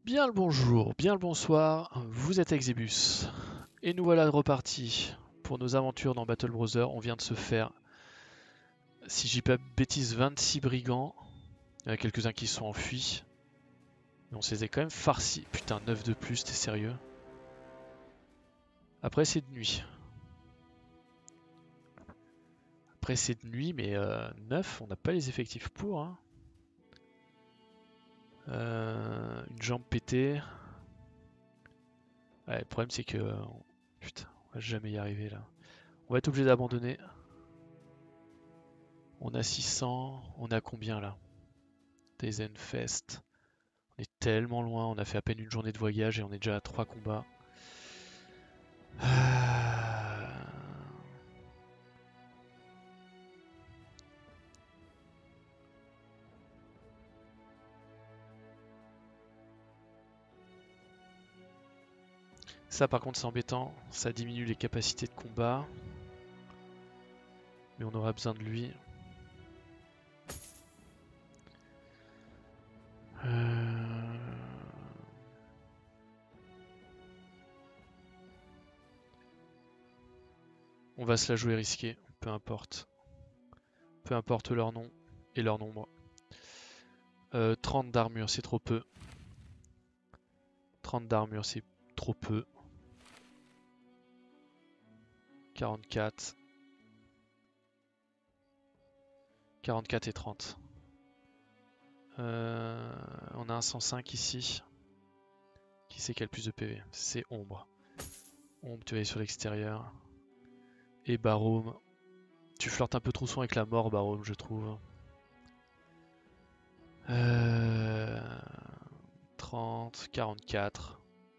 Bien le bonjour, bien le bonsoir, vous êtes Exebus. Et nous voilà repartis pour nos aventures dans Battle Brother. On vient de se faire, si je dis pas de bêtises, 26 brigands. Il y en a quelques-uns qui sont enfuis. Mais on se les est quand même farcis. Putain, 9 de plus, t'es sérieux? Après c'est de nuit. Après c'est de nuit, mais 9, on n'a pas les effectifs pour. Hein. Une jambe pétée. Ouais, le problème c'est que... putain, on va jamais y arriver là. On va être obligé d'abandonner. On a 600, on a combien là? Zenfest. On est tellement loin, on a fait à peine une journée de voyage et on est déjà à 3 combats. Ça par contre c'est embêtant, ça diminue les capacités de combat. Mais on aura besoin de lui. On va se la jouer risquée, peu importe. Peu importe leur nom et leur nombre. 30 d'armure, c'est trop peu. 30 d'armure, c'est trop peu. 44. 44 et 30. On a un 105 ici. Qui c'est qui a le plus de PV? C'est Ombre. Ombre, tu vas aller sur l'extérieur. Et Barome. Tu flirtes un peu trop souvent avec la mort, Barome, je trouve. 30, 44.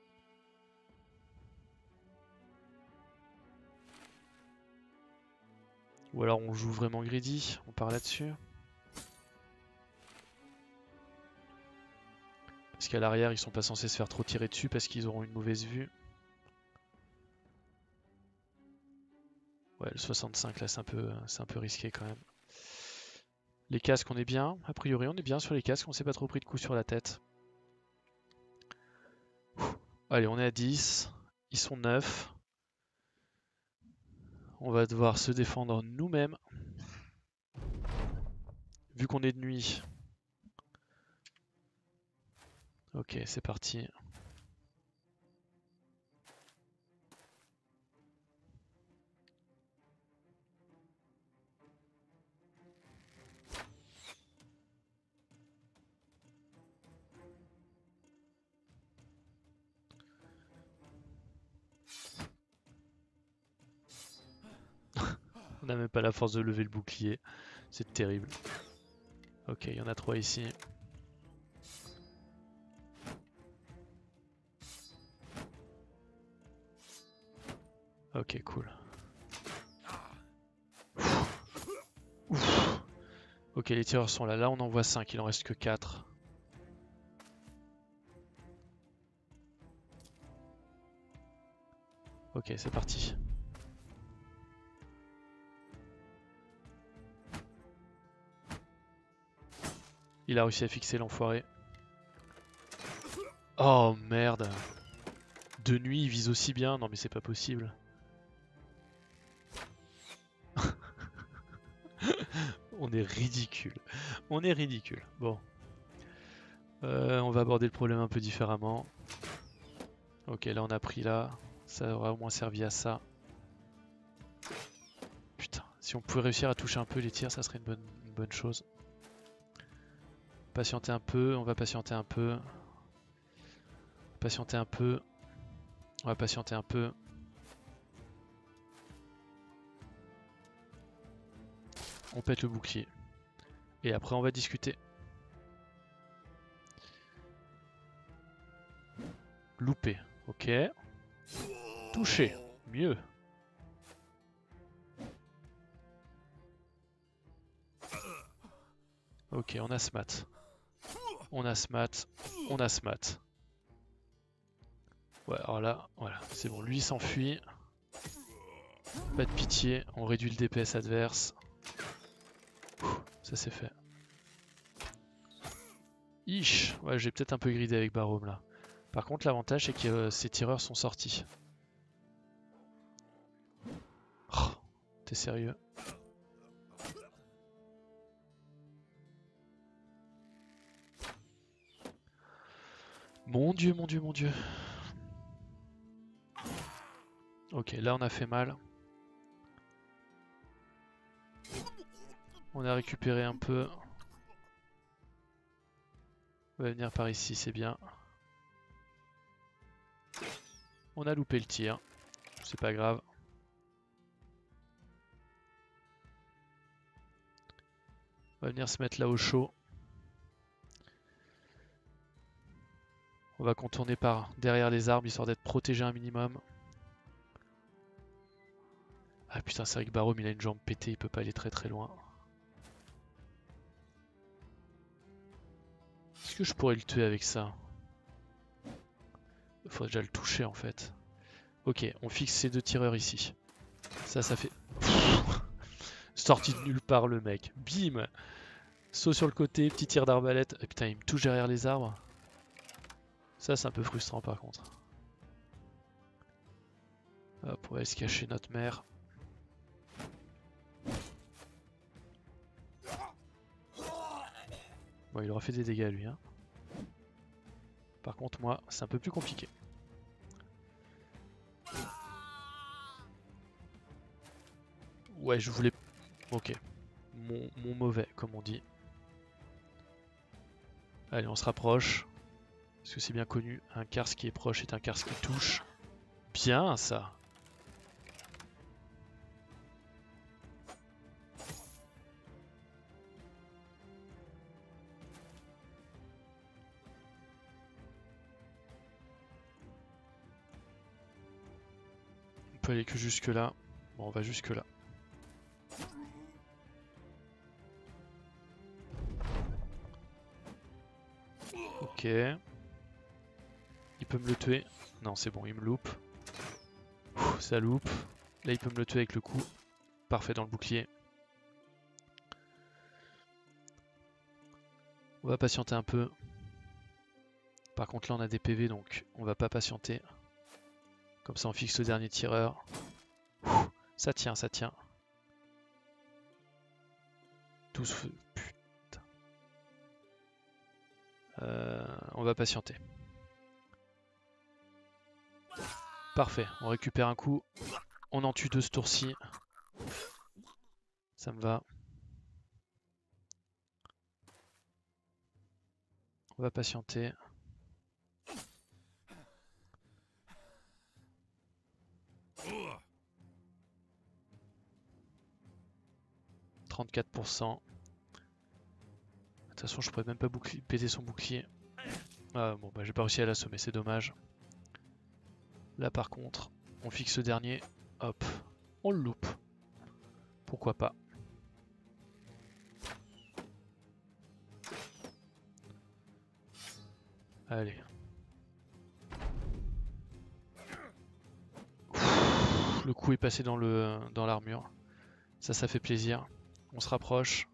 Ou alors on joue vraiment greedy, on part là-dessus. Parce qu'à l'arrière, ils sont pas censés se faire trop tirer dessus parce qu'ils auront une mauvaise vue. Ouais, le 65 là, c'est un peu risqué quand même. Les casques, on est bien. A priori, on est bien sur les casques, on s'est pas trop pris de coups sur la tête. Allez, on est à 10. Ils sont 9. On va devoir se défendre nous-mêmes. Vu qu'on est de nuit. Ok, c'est parti. On n'a même pas la force de lever le bouclier. C'est terrible. Ok, il y en a 3 ici. Ok, cool. Ouf. Ok, les tireurs sont là. Là, on en voit 5. Il en reste que 4. Ok, c'est parti. Il a réussi à fixer l'enfoiré. Oh merde. De nuit, il vise aussi bien. Non mais c'est pas possible. On est ridicule. On est ridicule. Bon. On va aborder le problème un peu différemment. Ok, là on a pris là. Ça aura au moins servi à ça. Putain, si on pouvait réussir à toucher un peu les tirs, ça serait une bonne chose. Patienter un peu, on va patienter un peu. Patienter un peu. On va patienter un peu. On pète le bouclier. Et après on va discuter. Loupé, ok. Touché, mieux. Ok, on a smat. On a smat. On a smat. Ouais, alors là, voilà, c'est bon. Lui s'enfuit. Pas de pitié, on réduit le DPS adverse. Ça c'est fait. Ish, ouais, j'ai peut-être un peu gridé avec Barome là. Par contre, l'avantage, c'est que ces tireurs sont sortis. Oh, t'es sérieux? Mon dieu, mon dieu, mon dieu. Ok, là on a fait mal. On a récupéré un peu. On va venir par ici, c'est bien. On a loupé le tir. C'est pas grave. On va venir se mettre là au chaud. On va contourner par derrière les arbres histoire d'être protégé un minimum. Ah putain, c'est vrai que Barham il a une jambe pétée, il peut pas aller très très loin. Est-ce que je pourrais le tuer avec ça? Il faudrait déjà le toucher en fait. Ok, on fixe ces deux tireurs ici. Ça fait... Sorti de nulle part le mec. Bim! Saut sur le côté, petit tir d'arbalète. Et putain, il me touche derrière les arbres. Ça, c'est un peu frustrant par contre. Hop, on va aller se cacher notre mère. Bon, il aura fait des dégâts lui. Hein. Par contre, moi, c'est un peu plus compliqué. Ouais, je voulais... Ok. Mon mauvais, comme on dit. Allez, on se rapproche. Parce que c'est bien connu, un Kars qui est proche est un Kars qui touche. Bien ça. On peut aller que jusque là. Bon, on va jusque là. Ok. Il peut me le tuer. Non, c'est bon, il me loupe. Ouh, ça loupe. Là, il peut me le tuer avec le coup. Parfait dans le bouclier. On va patienter un peu. Par contre, là, on a des PV, donc on va pas patienter. Comme ça, on fixe le dernier tireur. Ouh, ça tient, ça tient. 12 feux. Putain. On va patienter. Parfait, on récupère un coup. On en tue deux ce tour-ci. Ça me va. On va patienter. « 34%. De toute façon, je pourrais même pas péter son bouclier. Ah, bon, bah j'ai pas réussi à l'assommer, c'est dommage. Là, par contre, on fixe le dernier. Hop, on le loupe. Pourquoi pas. Allez. Le coup est passé dans l'armure. Ça fait plaisir. On se rapproche.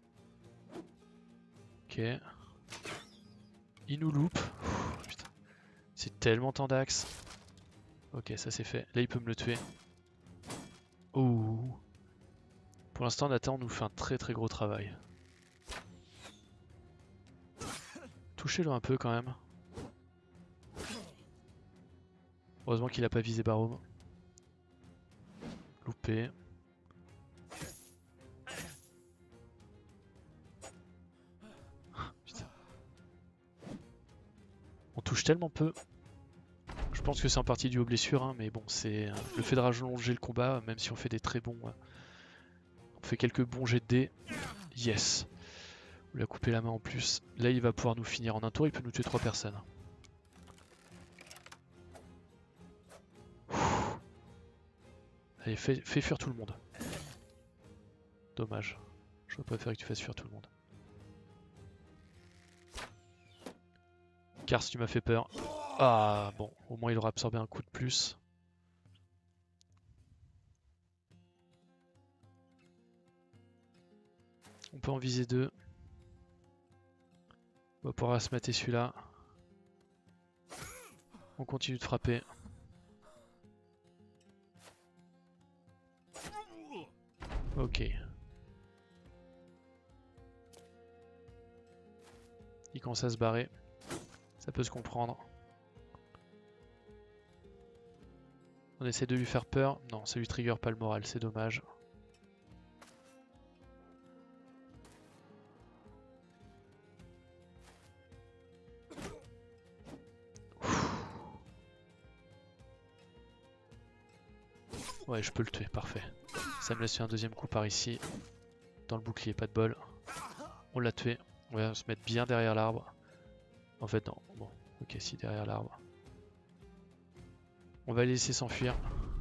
Ok. Il nous loupe. Putain. C'est tellement tendax. Ok, ça c'est fait. Là, il peut me le tuer. Oh. Pour l'instant, Nathan nous fait un très très gros travail. Touchez-le un peu quand même. Heureusement qu'il a pas visé Barham. Loupé. Putain. On touche tellement peu. Je pense que c'est en partie dû aux blessures, hein, mais bon, c'est le fait de rallonger le combat, même si on fait des très bons... on fait quelques bons jets de dés. Yes. On lui a coupé la main en plus. Là, il va pouvoir nous finir en un tour, il peut nous tuer 3 personnes. Allez, fais fuir tout le monde. Dommage. Je préfère que tu fasses fuir tout le monde. Kars, tu m'as fait peur. Ah, bon, au moins il aura absorbé un coup de plus. On peut en viser 2. On va pouvoir se mater celui-là. On continue de frapper. Ok. Il commence à se barrer. Ça peut se comprendre. On essaie de lui faire peur. Non, ça lui trigger pas le moral, c'est dommage. Ouais, je peux le tuer, parfait. Ça me laisse faire un deuxième coup par ici. Dans le bouclier, pas de bol. On l'a tué. On va se mettre bien derrière l'arbre. En fait, non. Bon, ok, si, derrière l'arbre. On va les laisser s'enfuir.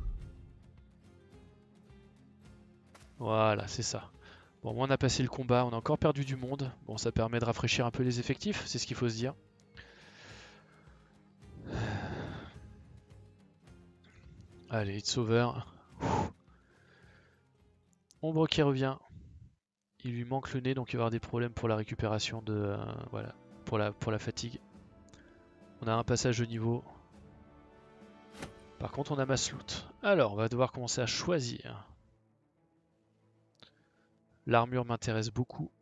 Voilà, c'est ça. Bon, moi on a passé le combat, on a encore perdu du monde. Bon, ça permet de rafraîchir un peu les effectifs, c'est ce qu'il faut se dire. Allez, it's over. Ombre qui revient. Il lui manque le nez, donc il va avoir des problèmes pour la récupération de... voilà, pour la fatigue. On a un passage de niveau. Par contre, on a masse loot. Alors, on va devoir commencer à choisir. L'armure m'intéresse beaucoup.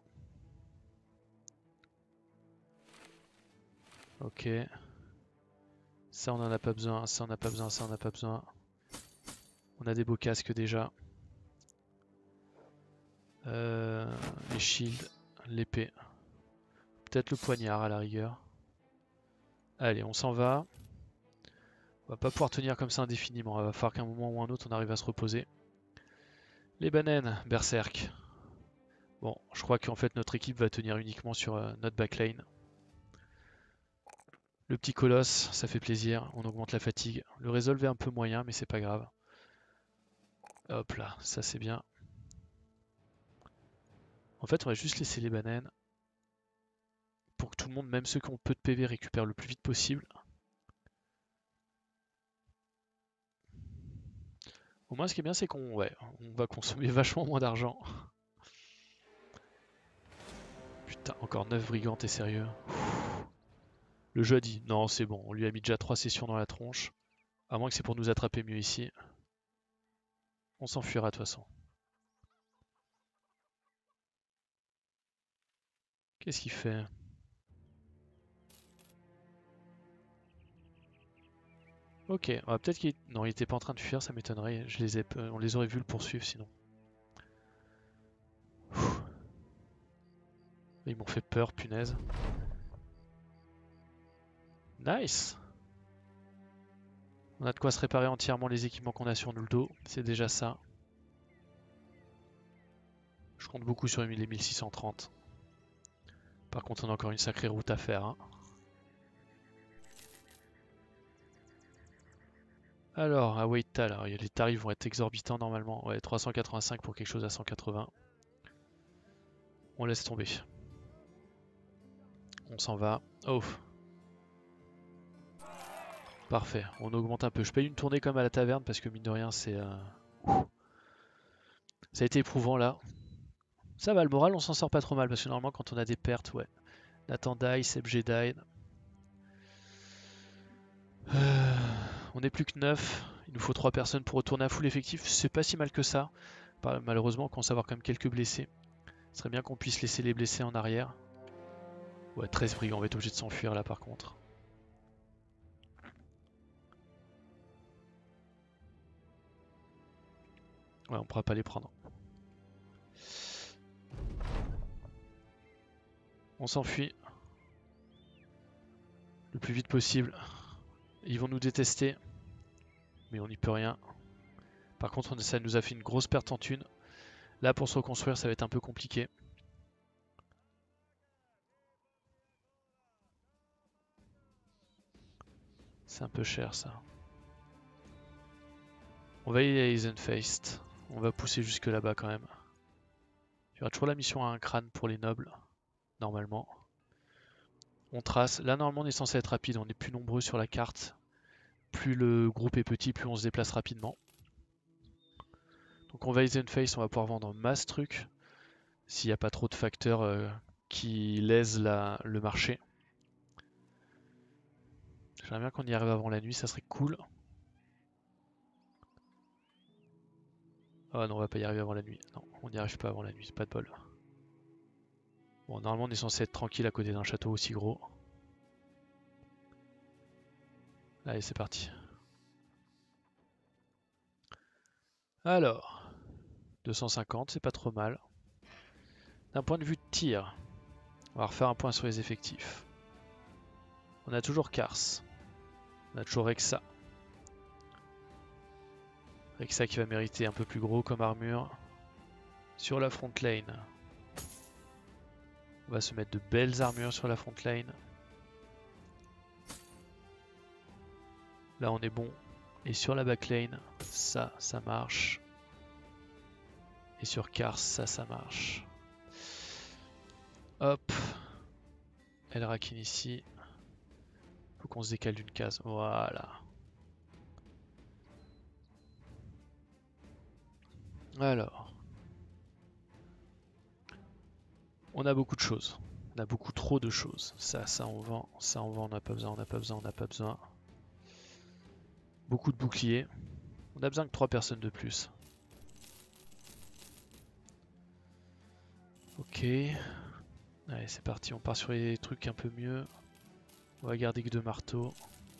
Ok. Ça, on en a pas besoin. Ça, on n'a pas besoin. Ça, on n'a pas besoin. On a des beaux casques déjà. Les shields, l'épée. Peut-être le poignard à la rigueur. Allez, on s'en va. On va pas pouvoir tenir comme ça indéfiniment. Il va falloir qu'à un moment ou un autre, on arrive à se reposer. Les bananes, berserk. Bon, je crois qu'en fait, notre équipe va tenir uniquement sur notre backlane. Le petit colosse, ça fait plaisir. On augmente la fatigue. Le resolve est un peu moyen, mais c'est pas grave. Hop là, ça c'est bien. En fait, on va juste laisser les bananes pour que tout le monde, même ceux qui ont peu de PV, récupèrent le plus vite possible. Au moins, ce qui est bien, c'est qu'on on va consommer vachement moins d'argent. Putain, encore 9 brigands, t'es sérieux? Le jeu a dit, non, c'est bon, on lui a mis déjà 3 sessions dans la tronche. À moins que c'est pour nous attraper mieux ici. On s'enfuira de toute façon. Qu'est-ce qu'il fait? Ok, peut-être qu'il... Non, il était pas en train de fuir, ça m'étonnerait. On les aurait vus le poursuivre sinon. Ils m'ont fait peur, punaise. Nice! On a de quoi se réparer entièrement les équipements qu'on a sur nous le dos, c'est déjà ça. Je compte beaucoup sur les 1630. Par contre, on a encore une sacrée route à faire. Hein. Alors, à Waital, les tarifs vont être exorbitants normalement. Ouais, 385 pour quelque chose à 180. On laisse tomber. On s'en va. Oh! Parfait, on augmente un peu. Je paye une tournée comme à la taverne parce que mine de rien, c'est... Ça a été éprouvant là. Ça va, le moral, on s'en sort pas trop mal parce que normalement, quand on a des pertes, ouais. Nathan die, Seb die. On est plus que 9. Il nous faut 3 personnes pour retourner à full effectif. C'est pas si mal que ça. Malheureusement, on commence à avoir quand même quelques blessés. Ce serait bien qu'on puisse laisser les blessés en arrière. Ouais, 13 brigands, on va être obligé de s'enfuir là par contre. Ouais, on pourra pas les prendre. On s'enfuit. Le plus vite possible. Ils vont nous détester. Mais on n'y peut rien. Par contre, ça nous a fait une grosse perte en thunes. Là, pour se reconstruire, ça va être un peu compliqué. C'est un peu cher ça. On va y aller à Eisenfeist. On va pousser jusque là-bas quand même. Il y aura toujours la mission à un crâne pour les nobles, normalement. On trace. Là, normalement, on est censé être rapide. On est plus nombreux sur la carte. Plus le groupe est petit, plus on se déplace rapidement. Donc on va Eisenfeist, on va pouvoir vendre masse trucs. S'il n'y a pas trop de facteurs qui lèsent le marché. J'aimerais bien qu'on y arrive avant la nuit, ça serait cool. Ah non, on va pas y arriver avant la nuit. Non, on n'y arrive pas avant la nuit, c'est pas de bol. Bon, normalement on est censé être tranquille à côté d'un château aussi gros. Allez, c'est parti. Alors, 250, c'est pas trop mal. D'un point de vue de tir, on va refaire un point sur les effectifs. On a toujours Kars. On a toujours Rexa. Rexa qui va mériter un peu plus gros comme armure. Sur la front lane, on va se mettre de belles armures sur la front lane. Là on est bon. Et sur la back-lane, ça marche. Et sur Kars, ça marche. Hop. Elrakin ici. Faut qu'on se décale d'une case. Voilà. Alors. On a beaucoup de choses. On a beaucoup trop de choses. Ça on vend. Ça on vend, on n'a pas besoin, on n'a pas besoin, on n'a pas besoin. Beaucoup de boucliers. On a besoin que 3 personnes de plus. Ok. Allez, c'est parti, on part sur les trucs un peu mieux. On va garder que 2 marteaux.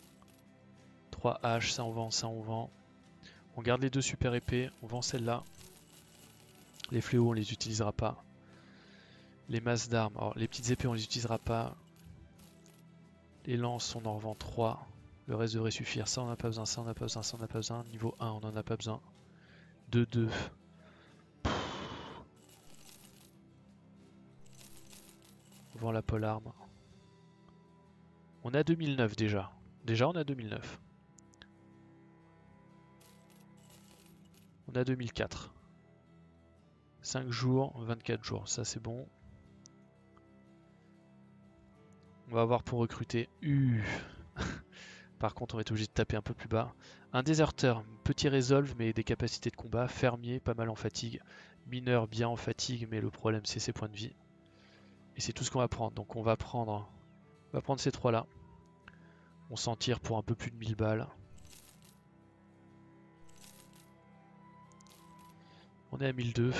3 haches, ça on vend, ça on vend. On garde les 2 super épées, on vend celle-là. Les fléaux, on les utilisera pas. Les masses d'armes, alors les petites épées, on les utilisera pas. Les lances, on en revend 3. Le reste devrait suffire. Ça, on n'a pas besoin, ça, on n'a pas besoin, ça, on n'a pas besoin. Niveau 1, on n'en a pas besoin. 2. On vend la polearme. On a 2009 déjà. Déjà, on a 2009. On a 2004. 5 jours, 24 jours, ça c'est bon. On va voir pour recruter. Par contre, on va être obligé de taper un peu plus bas. Un déserteur, petit resolve, mais des capacités de combat. Fermier, pas mal en fatigue. Mineur, bien en fatigue, mais le problème c'est ses points de vie. Et c'est tout ce qu'on va prendre. Donc on va prendre ces 3 là. On s'en tire pour un peu plus de 1000 balles. On est à 1002.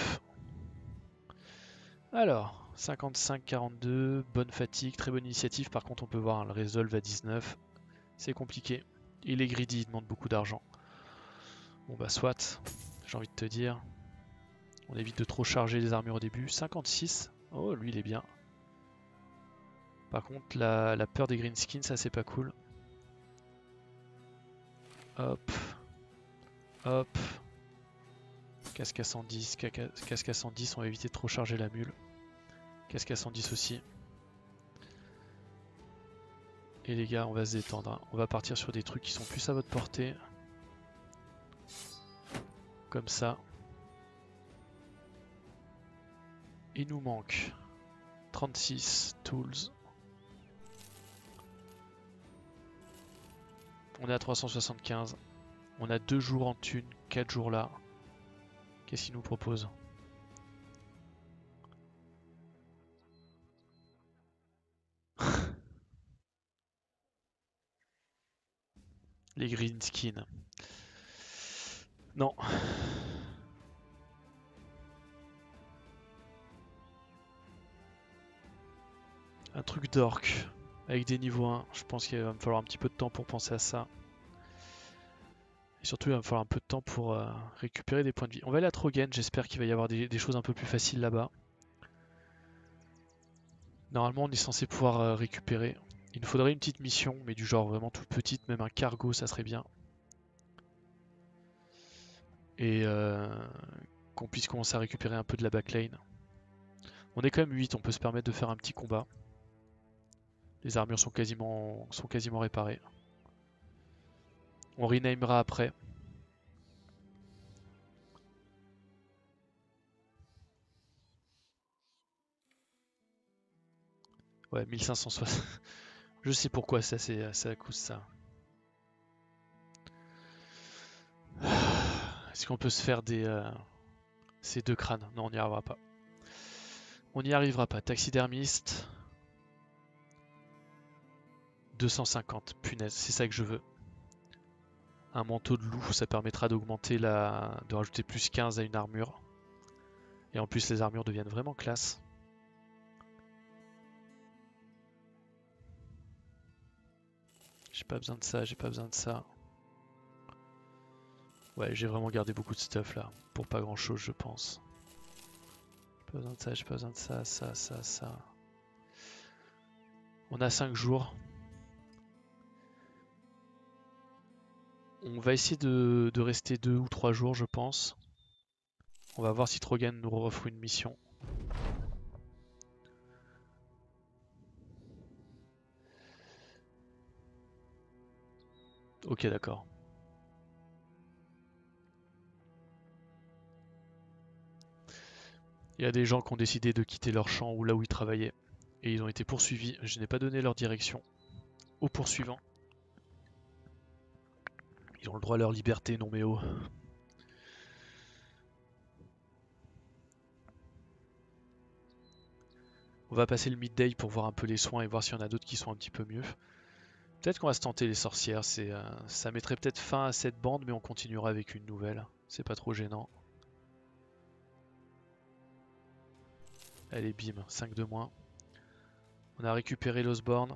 Alors, 55-42, bonne fatigue, très bonne initiative. Par contre, on peut voir le resolve à 19. C'est compliqué. Il est greedy, il demande beaucoup d'argent. Bon bah soit, j'ai envie de te dire. On évite de trop charger les armures au début. 56. Oh, lui il est bien. Par contre, la peur des greenskins, ça c'est pas cool. Hop. Hop. Casque à 110. Casque à 110, on va éviter de trop charger la mule. Casque à 110 aussi. Et les gars, on va se détendre. Hein. On va partir sur des trucs qui sont plus à votre portée. Comme ça. Il nous manque 36 tools. On est à 375. On a 2 jours en thune, 4 jours là. Qu'est-ce qu'il nous propose? Les green skins. Non. Un truc d'orc avec des niveaux 1. Je pense qu'il va me falloir un petit peu de temps pour penser à ça. Et surtout, il va me falloir un peu de temps pour récupérer des points de vie. On va aller à Trogen. J'espère qu'il va y avoir des choses un peu plus faciles là-bas. Normalement, on est censé pouvoir récupérer. Il nous faudrait une petite mission, mais du genre vraiment toute petite. Même un cargo, ça serait bien. Et qu'on puisse commencer à récupérer un peu de la backlane. On est quand même 8, on peut se permettre de faire un petit combat. Les armures sont quasiment réparées. On renamera après. Ouais, 1560. Je sais pourquoi ça coûte ça. Est-ce qu'on peut se faire ces 2 crânes? Non, on n'y arrivera pas. On n'y arrivera pas. Taxidermiste. 250, punaise, c'est ça que je veux. Un manteau de loup, ça permettra d'augmenter de rajouter plus 15 à une armure. Et en plus les armures deviennent vraiment classe. J'ai pas besoin de ça, j'ai pas besoin de ça. Ouais, j'ai vraiment gardé beaucoup de stuff là, pour pas grand chose je pense. J'ai pas besoin de ça, j'ai pas besoin de ça, ça. On a 5 jours. On va essayer de rester 2 ou 3 jours je pense. On va voir si Trogan nous offre une mission. Ok, d'accord. Il y a des gens qui ont décidé de quitter leur champ ou là où ils travaillaient. Et ils ont été poursuivis. Je n'ai pas donné leur direction aux poursuivants. Ils ont le droit à leur liberté, non mais oh. On va passer le midday pour voir un peu les soins et voir s'il y en a d'autres qui sont un petit peu mieux. Peut-être qu'on va se tenter les sorcières. Ça mettrait peut-être fin à cette bande, mais on continuera avec une nouvelle. C'est pas trop gênant. Allez, bim, 5 de moins. On a récupéré l'Osborne.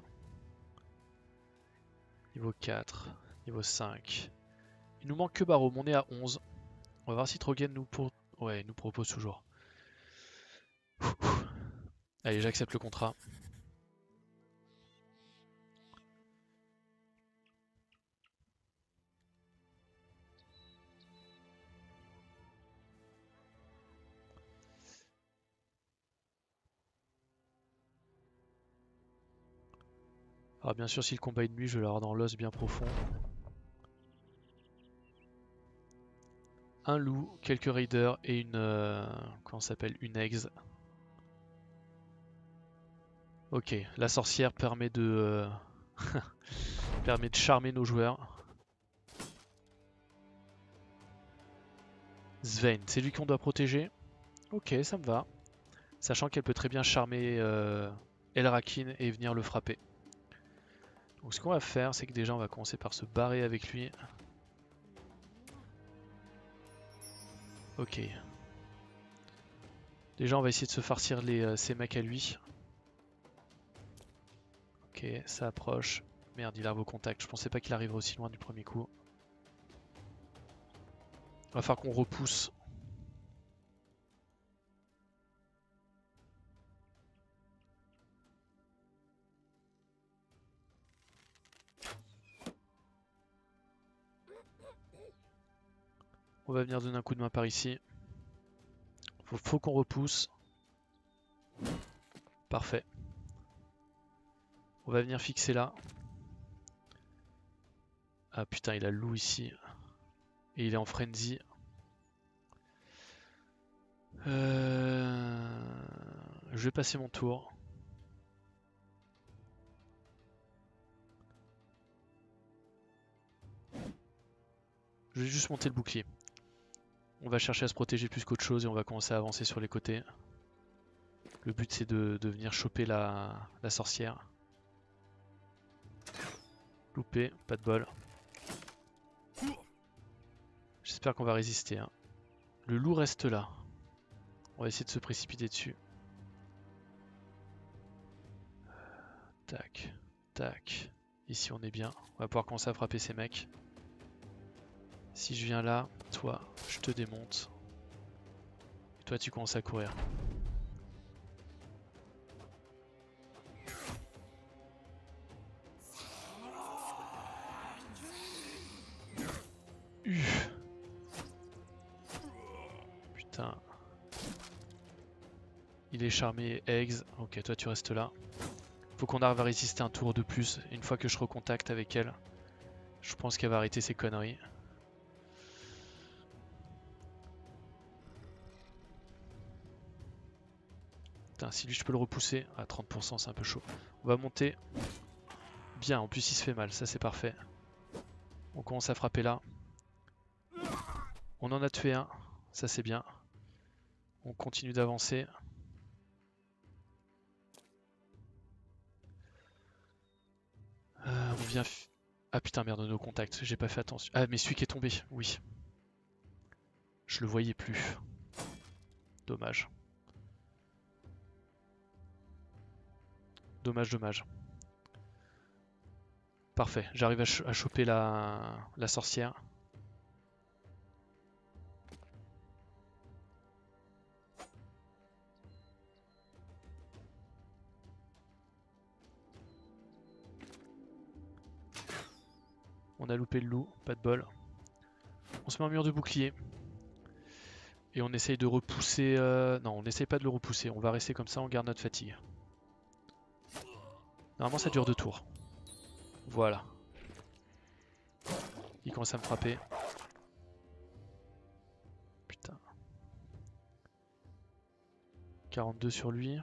Niveau 4, niveau 5. Il nous manque que Barom, on est à 11. On va voir si Trogan nous propose toujours. Allez, j'accepte le contrat. Alors bien sûr, si le combat est de nuit, je vais l'avoir dans l'os bien profond. Un loup, quelques raiders et une... comment ça s'appelle? Une ex. Ok, la sorcière permet de... permet de charmer nos joueurs. Svein, c'est lui qu'on doit protéger. Ok, ça me va. Sachant qu'elle peut très bien charmer Elrakin et venir le frapper. Donc ce qu'on va faire, c'est que déjà on va commencer par se barrer avec lui. Ok. Déjà on va essayer de se farcir ces mecs à lui. Ok, ça approche. Merde, il arrive au contact. Je pensais pas qu'il arriverait aussi loin du premier coup. Il va falloir qu'on repousse. On va venir donner un coup de main par ici. Faut qu'on repousse. Parfait. On va venir fixer là. Ah putain, il a le loup ici. Et il est en frenzy. Je vais passer mon tour. Je vais juste monter le bouclier. On va chercher à se protéger plus qu'autre chose et on va commencer à avancer sur les côtés. Le but c'est de venir choper la sorcière. Loupé, pas de bol. J'espère qu'on va résister. Hein. Le loup reste là. On va essayer de se précipiter dessus. Tac, tac. Ici on est bien. On va pouvoir commencer à frapper ces mecs. Si je viens là, toi, je te démonte. Et toi tu commences à courir. Putain. Il est charmé, eggs. Ok, toi tu restes là. Faut qu'on arrive à résister un tour de plus. Une fois que je recontacte avec elle, je pense qu'elle va arrêter ses conneries. Putain, si lui je peux le repousser à 30%, c'est un peu chaud. On va monter. Bien, en plus il se fait mal, ça c'est parfait. On commence à frapper là. On en a tué un, ça c'est bien. On continue d'avancer. On vient... Ah putain merde, nos contacts, j'ai pas fait attention. Ah mais celui qui est tombé, oui. Je le voyais plus. Dommage. Dommage, dommage. Parfait, j'arrive à choper la sorcière. On a loupé le loup, pas de bol. On se met en mur de bouclier. Et on essaye de repousser... Non, on essaye pas de le repousser. On va rester comme ça, on garde notre fatigue. Normalement ça dure 2 tours. Voilà. Il commence à me frapper. Putain. 42 sur lui.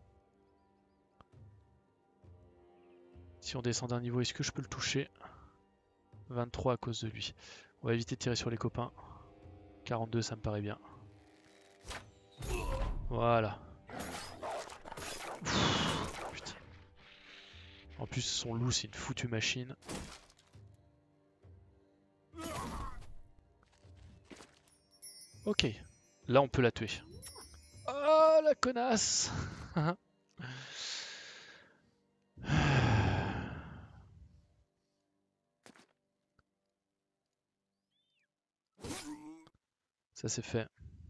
Si on descend d'un niveau, est-ce que je peux le toucher? 23 à cause de lui. On va éviter de tirer sur les copains. 42, ça me paraît bien. Voilà. Putain. En plus, son loup, c'est une foutue machine. Ok. Là, on peut la tuer. Oh, la connasse. Ça, c'est fait.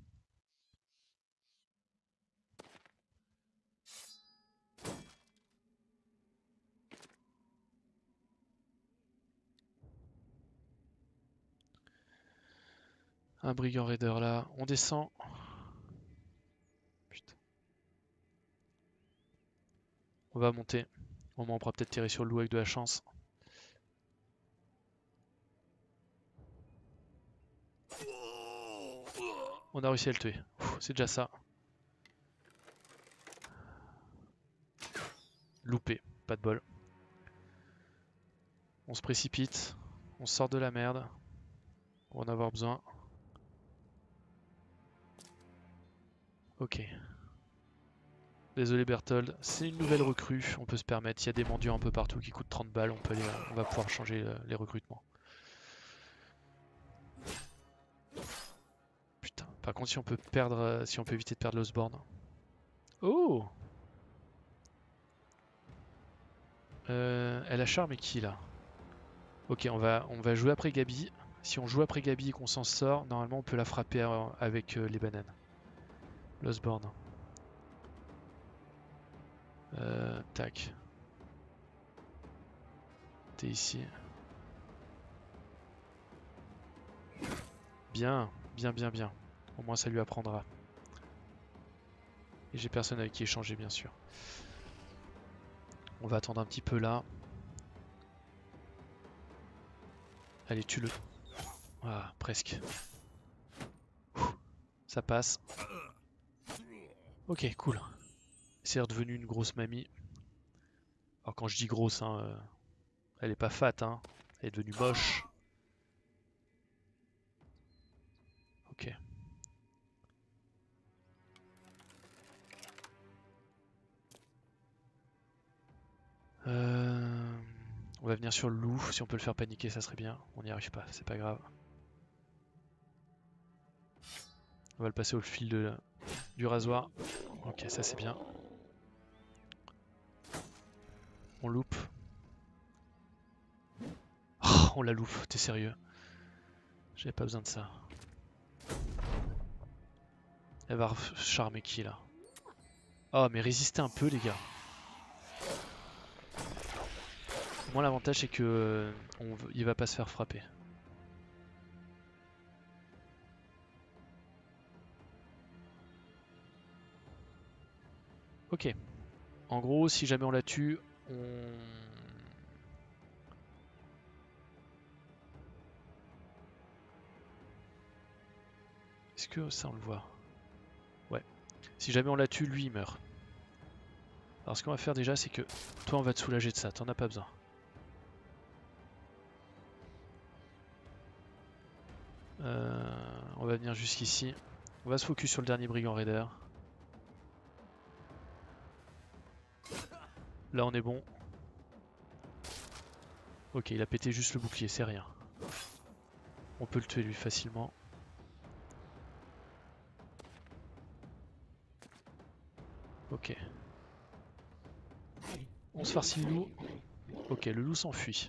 Un brigand raider là. On descend. Putain. On va monter. Au moins, on pourra peut-être tirer sur le loup avec de la chance. On a réussi à le tuer. C'est déjà ça. Loupé. Pas de bol. On se précipite. On sort de la merde. On va en avoir besoin. Ok. Désolé Berthold, c'est une nouvelle recrue, on peut se permettre. Il y a des mendiants un peu partout qui coûtent 30 balles, on va pouvoir changer les recrutements. Putain, par contre si on peut perdre, si on peut éviter de perdre l'Osborne. Oh, elle a charmé qui là? Ok, on va jouer après Gabi. Si on joue après Gabi et qu'on s'en sort, normalement on peut la frapper avec les bananes. L'Osborne. Tac. T'es ici. Bien, bien, bien, bien. Au moins ça lui apprendra. Et j'ai personne avec qui échanger bien sûr. On va attendre un petit peu là. Allez, tue-le. Ah, presque. Ça passe. Ok, cool. C'est redevenu une grosse mamie. Alors quand je dis grosse, hein, elle est pas fat, hein. Elle est devenue moche. Ok. On va venir sur le loup. Si on peut le faire paniquer, ça serait bien. On n'y arrive pas, c'est pas grave. On va le passer au fil du rasoir. Ok, ça c'est bien. On loupe. Oh, on la loupe, t'es sérieux? J'avais pas besoin de ça. Elle va charmer qui là? Oh, mais résistez un peu les gars. Moi l'avantage c'est que il va pas se faire frapper. Ok. En gros, si jamais on la tue, on... Est-ce que ça on le voit? Ouais. Si jamais on la tue, lui il meurt. Alors ce qu'on va faire déjà, c'est que toi on va te soulager de ça, t'en as pas besoin. On va venir jusqu'ici. On va se focus sur le dernier brigand raider. Là on est bon. Ok, il a pété juste le bouclier, c'est rien. On peut le tuer lui facilement. Ok. On se farcit le loup. Ok, le loup s'enfuit.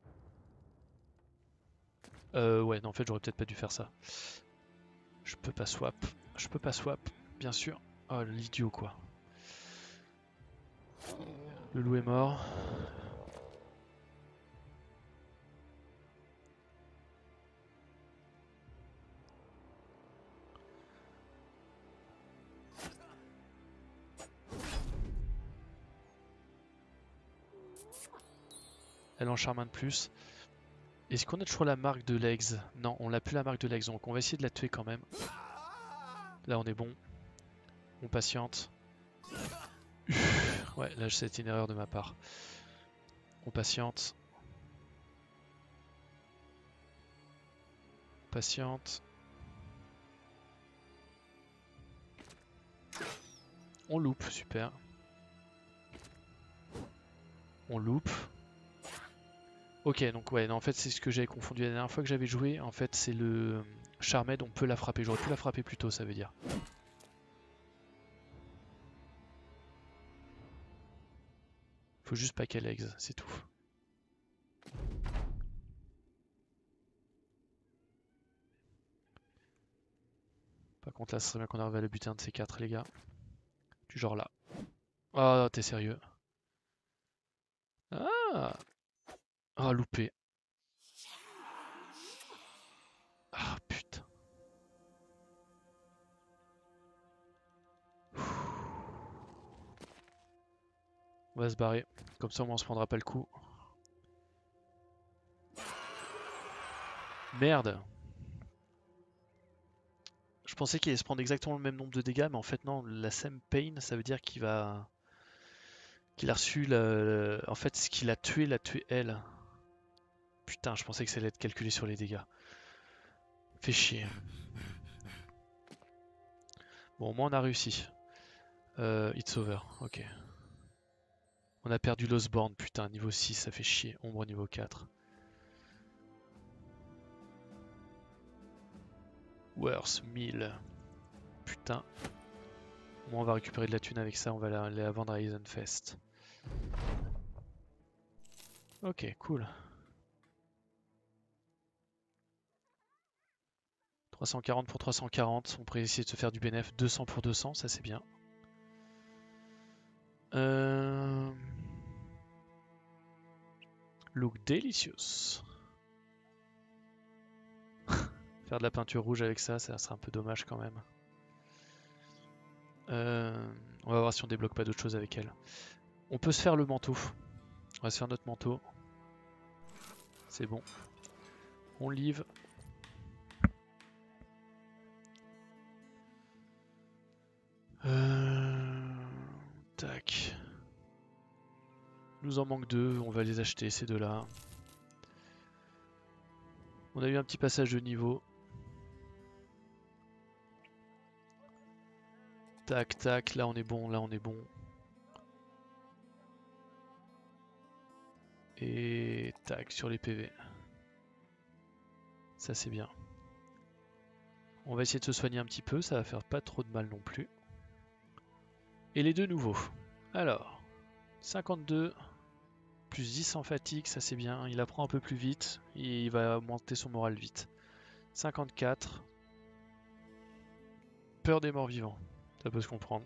Ouais, non, en fait, j'aurais peut-être pas dû faire ça. Je peux pas swap. Je peux pas swap, bien sûr. Oh, l'idiot, quoi. Le loup est mort. Elle en charme un de plus. Est-ce qu'on a toujours la marque de legs? Non, on n'a plus la marque de legs, donc on va essayer de la tuer quand même. Là, on est bon. On patiente. Ouais, là, c'était une erreur de ma part. On patiente. Patiente. On loupe, super. On loupe. Ok, donc ouais, non, en fait c'est ce que j'avais confondu la dernière fois que j'avais joué. En fait c'est le Charmed, on peut la frapper. J'aurais pu la frapper plus tôt, ça veut dire. Faut juste pas qu'elle eggs, c'est tout. Par contre là, ce serait bien qu'on arrive à le buter un de ces quatre, les gars. Du genre là. Oh, t'es sérieux? Ah! Ah, loupé. Ah, putain. On va se barrer. Comme ça, au moins, on se prendra pas le coup. Merde. Je pensais qu'il allait se prendre exactement le même nombre de dégâts, mais en fait non, la same pain, ça veut dire qu'il va... qu'il a reçu en fait, ce qu'il l'a tué elle. Putain, je pensais que ça allait être calculé sur les dégâts. Fait chier. Bon, au moins on a réussi. It's over, ok. On a perdu l'Osborne, putain, niveau 6, ça fait chier. Ombre niveau 4. Worse, 1000. Putain. Au moins on va récupérer de la thune avec ça, on va la vendre à Eisenfest. Ok, cool. 340 pour 340, on pourrait essayer de se faire du bénéf. 200 pour 200, ça c'est bien. Look delicious. Faire de la peinture rouge avec ça, ça serait un peu dommage quand même. On va voir si on débloque pas d'autres choses avec elle. On peut se faire le manteau. On va se faire notre manteau. C'est bon. On livre. Tac. Nous en manque deux, on va les acheter ces deux-là. On a eu un petit passage de niveau. Tac, tac, là on est bon, là on est bon. Et tac, sur les PV. Ça c'est bien. On va essayer de se soigner un petit peu, ça va faire pas trop de mal non plus. Et les deux nouveaux. Alors, 52, plus 10 en fatigue, ça c'est bien. Il apprend un peu plus vite, et il va monter son moral vite. 54, peur des morts vivants, ça peut se comprendre.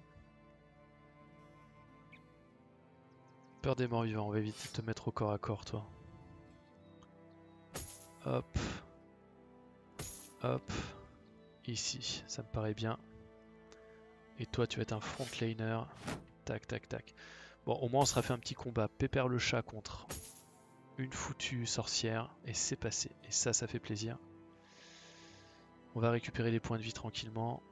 Peur des morts vivants, on va éviter de te mettre au corps à corps toi. Hop. Hop. Ici, ça me paraît bien. Et toi tu vas être un frontliner. Tac tac tac. Bon, au moins on sera fait un petit combat. Pépère le chat contre une foutue sorcière. Et c'est passé. Et ça fait plaisir. On va récupérer les points de vie tranquillement.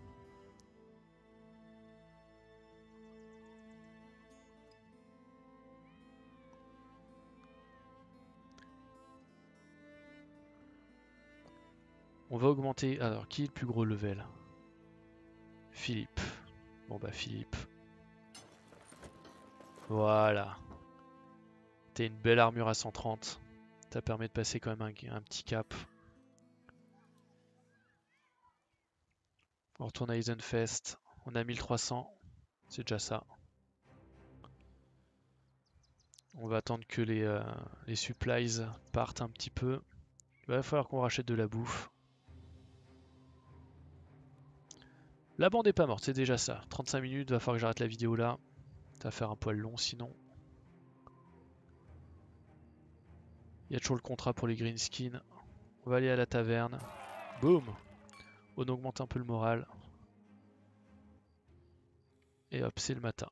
On va augmenter... Alors, qui est le plus gros level? Philippe. Bon bah Philippe. Voilà. T'as une belle armure à 130. Ça permet de passer quand même un petit cap. On retourne à Eisenfest. On a 1300. C'est déjà ça. On va attendre que les supplies partent un petit peu. Il va falloir qu'on rachète de la bouffe. La bande est pas morte, c'est déjà ça. 35 minutes, va falloir que j'arrête la vidéo là. Ça va faire un poil long sinon. Il y a toujours le contrat pour les green skins. On va aller à la taverne. Boum! On augmente un peu le moral. Et hop, c'est le matin.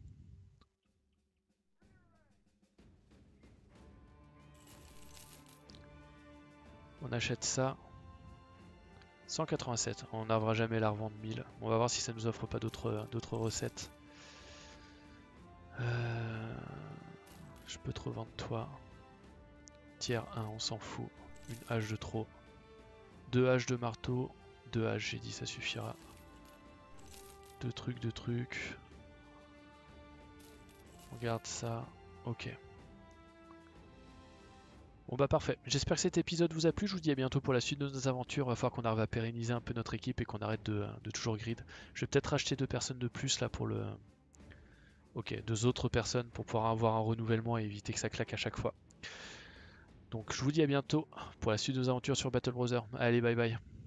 On achète ça. 187. On n'arrivera jamais à la revendre 1000. On va voir si ça nous offre pas d'autres recettes. Je peux te revendre toi. Tiers 1, on s'en fout. Une hache de trop. 2 haches de marteau. 2 haches, j'ai dit, ça suffira. 2 trucs, 2 trucs. On garde ça. Ok. Bon bah parfait. J'espère que cet épisode vous a plu. Je vous dis à bientôt pour la suite de nos aventures. Il va falloir qu'on arrive à pérenniser un peu notre équipe et qu'on arrête de toujours grid. Je vais peut-être racheter 2 personnes de plus là pour le... Ok, 2 autres personnes pour pouvoir avoir un renouvellement et éviter que ça claque à chaque fois. Donc je vous dis à bientôt pour la suite de nos aventures sur Battle Brother. Allez, bye bye.